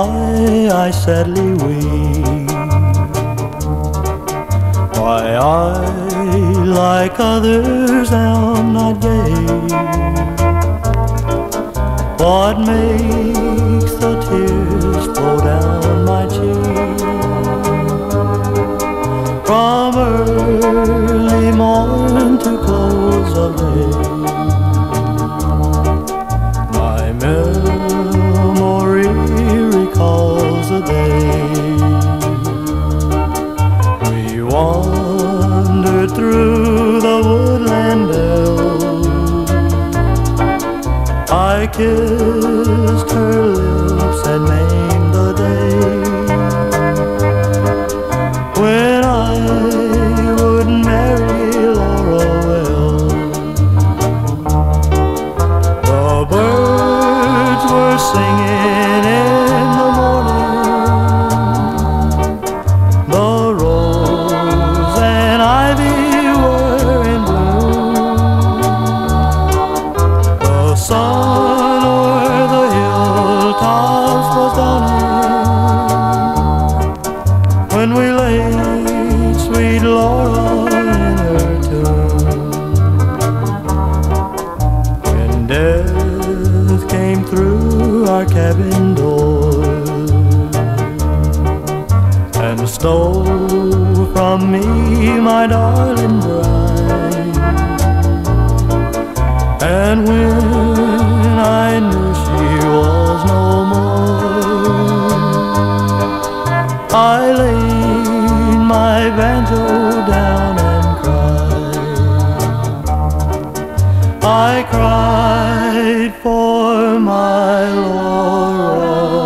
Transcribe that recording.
why I sadly weep, why I, like others, am not gay. What makes the tears flow down my cheek from early morn to close of day? My memory recalls the day we wandered through the woodland dell. I kissed her lips and named the day when I would marry Laura well. The birds were singing in the morning, the rose and ivy were in bloom, the sun o'er the hilltops was dawning when we laid sweet Laura in her tomb. When death came through our cabin door and stole from me my darling bride, and when I knew she was no more, I laid my banjo down and cried. I cried for my Laura.